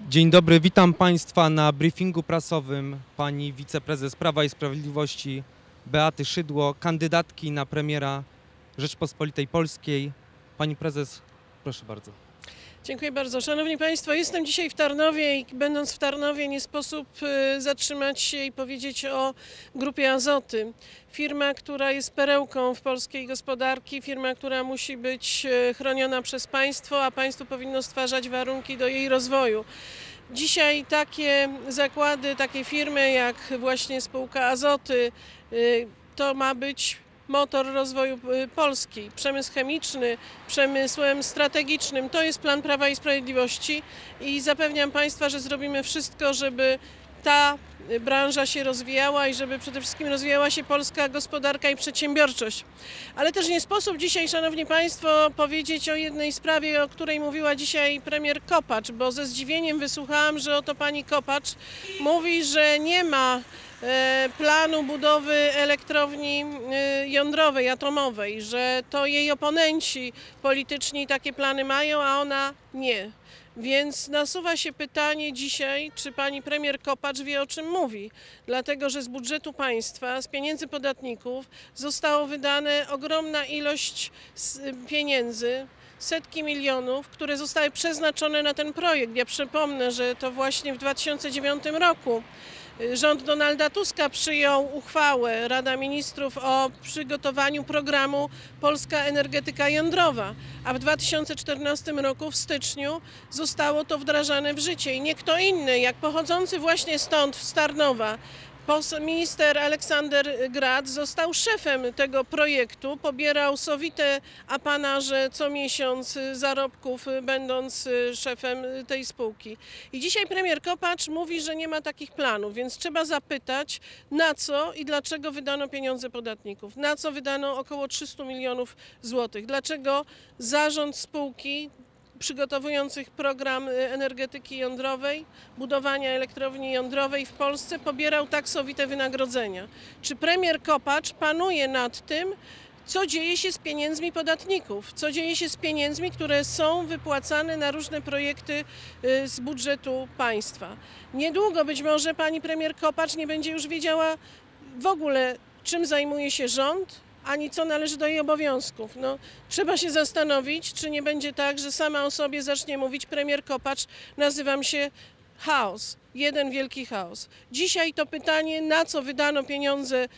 Dzień dobry, witam Państwa na briefingu prasowym pani wiceprezes Prawa i Sprawiedliwości Beaty Szydło, kandydatki na premiera Rzeczpospolitej Polskiej. Pani prezes, proszę bardzo. Dziękuję bardzo. Szanowni Państwo, jestem dzisiaj w Tarnowie i będąc w Tarnowie nie sposób zatrzymać się i powiedzieć o Grupie Azoty. Firma, która jest perełką w polskiej gospodarki, firma, która musi być chroniona przez państwo, a państwo powinno stwarzać warunki do jej rozwoju. Dzisiaj takie zakłady, takie firmy jak właśnie spółka Azoty, to ma być motor rozwoju Polski, przemysł chemiczny, przemysłem strategicznym. To jest plan Prawa i Sprawiedliwości i zapewniam Państwa, że zrobimy wszystko, żeby ta branża się rozwijała i żeby przede wszystkim rozwijała się polska gospodarka i przedsiębiorczość. Ale też nie sposób dzisiaj, Szanowni Państwo, powiedzieć o jednej sprawie, o której mówiła dzisiaj premier Kopacz, bo ze zdziwieniem wysłuchałam, że oto pani Kopacz mówi, że nie ma planu budowy elektrowni jądrowej, atomowej, że to jej oponenci polityczni takie plany mają, a ona nie. Więc nasuwa się pytanie dzisiaj, czy pani premier Kopacz wie, o czym mówi. Dlatego, że z budżetu państwa, z pieniędzy podatników zostało wydane ogromna ilość pieniędzy, setki milionów, które zostały przeznaczone na ten projekt. Ja przypomnę, że to właśnie w 2009 roku rząd Donalda Tuska przyjął uchwałę, Rada Ministrów, o przygotowaniu programu Polska Energetyka Jądrowa, a w 2014 roku w styczniu zostało to wdrażane w życie i nie kto inny, jak pochodzący właśnie stąd, z Tarnowa, minister Aleksander Grad został szefem tego projektu, pobierał sowite apanaże co miesiąc zarobków, będąc szefem tej spółki. I dzisiaj premier Kopacz mówi, że nie ma takich planów, więc trzeba zapytać, na co i dlaczego wydano pieniądze podatników, na co wydano około 300 milionów złotych, dlaczego zarząd spółki przygotowujących program energetyki jądrowej, budowania elektrowni jądrowej w Polsce pobierał tak sowite wynagrodzenia. Czy premier Kopacz panuje nad tym, co dzieje się z pieniędzmi podatników, co dzieje się z pieniędzmi, które są wypłacane na różne projekty z budżetu państwa? Niedługo być może pani premier Kopacz nie będzie już wiedziała w ogóle, czym zajmuje się rząd, ani co należy do jej obowiązków. No, trzeba się zastanowić, czy nie będzie tak, że sama o sobie zacznie mówić premier Kopacz, nazywam się chaos, jeden wielki chaos. Dzisiaj to pytanie, na co wydano pieniądze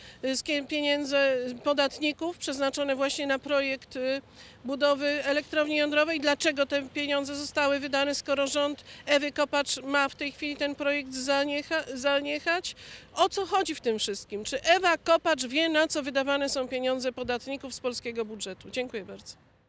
podatników przeznaczone właśnie na projekt budowy elektrowni jądrowej, dlaczego te pieniądze zostały wydane, skoro rząd Ewy Kopacz ma w tej chwili ten projekt zaniechać. O co chodzi w tym wszystkim? Czy Ewa Kopacz wie, na co wydawane są pieniądze podatników z polskiego budżetu? Dziękuję bardzo.